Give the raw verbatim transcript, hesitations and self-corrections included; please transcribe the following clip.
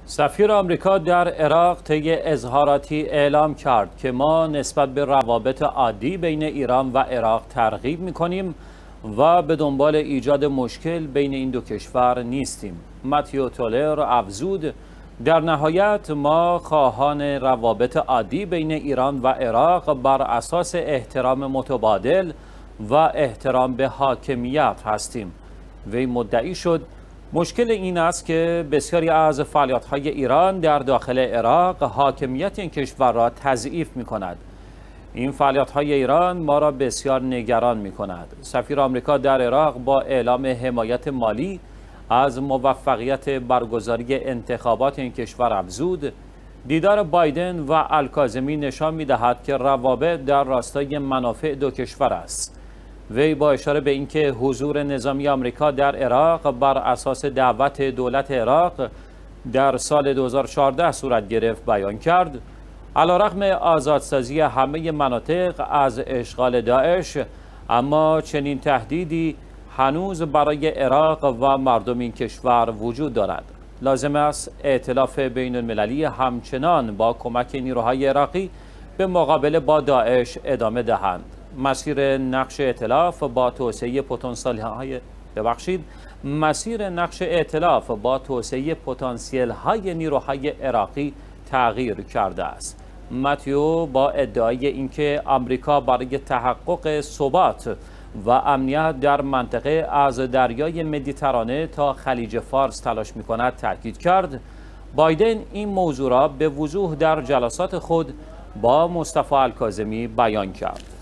سفیر آمریکا در عراق طی اظهاراتی اعلام کرد که ما نسبت به روابط عادی بین ایران و عراق ترغیب می‌کنیم و به دنبال ایجاد مشکل بین این دو کشور نیستیم. متیو تولر افزود: در نهایت ما خواهان روابط عادی بین ایران و عراق بر اساس احترام متبادل و احترام به حاکمیت هستیم. وی مدعی شد مشکل این است که بسیاری از فعالیت‌های ایران در داخل عراق حاکمیت این کشور را تضعیف می‌کند. این فعالیت‌های ایران ما را بسیار نگران می‌کند. سفیر آمریکا در عراق با اعلام حمایت مالی از موفقیت برگزاری انتخابات این کشور افزود: دیدار بایدن و الکاظمی نشان می‌دهد که روابط در راستای منافع دو کشور است. وی با اشاره به اینکه حضور نظامی آمریکا در عراق بر اساس دعوت دولت عراق در سال دو هزار و چهارده صورت گرفت بیان کرد: علیرغم آزادسازی همه مناطق از اشغال داعش، اما چنین تهدیدی هنوز برای عراق و مردم این کشور وجود دارد. لازم است ائتلاف بین المللی همچنان با کمک نیروهای عراقی به مقابله با داعش ادامه دهند. مسیر نقش ائتلاف با توسعه پتانسیل های ببخشید مسیر نقش ائتلاف با توسعه پتانسیل های نیروهای عراقی تغییر کرده است. متیو با ادعای اینکه آمریکا برای تحقق ثبات و امنیت در منطقه از دریای مدیترانه تا خلیج فارس تلاش می‌کند تاکید کرد. بایدن این موضوع را به وضوح در جلسات خود با مصطفی الکاظمی بیان کرد.